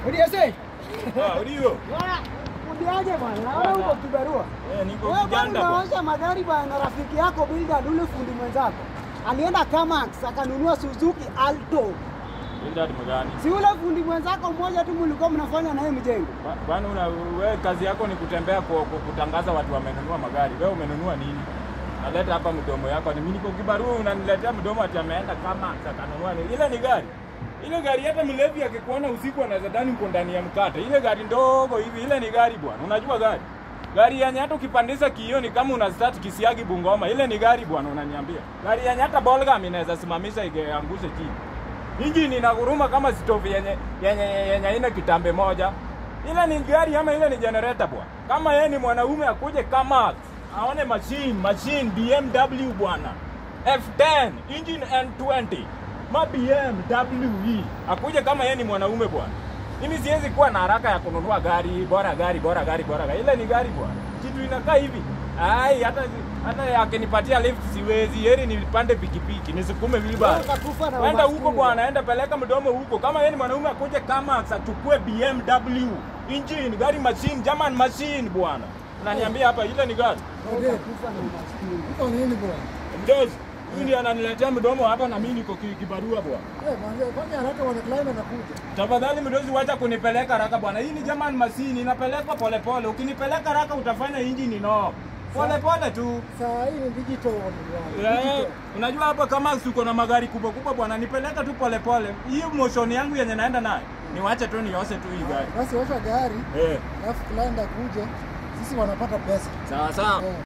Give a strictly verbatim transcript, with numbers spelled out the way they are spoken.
Udiase? Ah, udio. Bwana, udiaje bwana? Naona uko kibarua. Eh, niko kijanda bwana. Unaosha magari bwana, rafiki yako Bilda Dule fundi mwenzako. Alienda Kamax akanunua Suzuki Alto. Bilda magani? Si ule fundi mwenzako mmoja tu mlikuwa mnafanya naye mjengo. Bwana una wewe kazi yako ni kutembea kwa kutangaza watu wamenunua magari. Wewe umenunua nini? Naleta hapa mdomo yako. Ni mimi niko kibarua unaniletea mdomo ati ameenda Kamax akanunua nini? Ile ni gari. Ile gari hata mlevi akikuona usiku anaweza dhani uko ndani ya mkate. Ile gari ndogo hivi, ile ni gari bwana. Unajua gari? Gari yenye hata ukipandisha kioo ni kama una start Kisiagi Bungoma. Ile ni gari bwana unaniambia. Gari yenye hata Bolgam inaweza simamisha igeangushe chini. Injini inaguruma kama stove yenye yenye yenye ina kitambe moja. Ile ni gari ama ile ni generator bwana. Kama yeye ni mwanaume akuje kama aone machine, machine B M W bwana. F ten, engine N twenty. Ma B M W hii. Akuje kama yeye ni mwanaume bwana. Mimi siwezi kuwa na haraka ya kununua gari, bora gari, bora gari, bora gari. Ile ni gari bwana. Kitu inakaa hivi. Ai hata hata akinipatia lift siwezi. Heri nipande pikipiki, nisukume wheelbarrow. Enda huko bwana, enda peleka mdomo huko. Kama yeye ni mwanaume akuje kama achukue B M W, engine, gari machine, German machine bwana. Unaniambia hapa ile ni gari. Utakufa na umaskini. Uko nini bwana? Mdozi. Huyu ndiye ananiletea mdomo hapa na mimi niko kibarua bwana. Eh, bwana, kwani haraka wana climb na kuja. Tafadhali mdozi wacha kunipeleka haraka bwana. Hii ni German machine inapelekwa pole pole. Ukinipeleka haraka utafanya engine no. Pole pole tu. Saa hii ni digital bwana. Eh, unajua hapa kama uko na magari kubwa kubwa bwana, nipeleka tu pole pole. Hii motion yangu yenye naenda nayo. Niwache tu niose tu hii gari. Basi washa gari. Eh. Alafu client akuje, sisi wanapata pesa. Sawa sawa.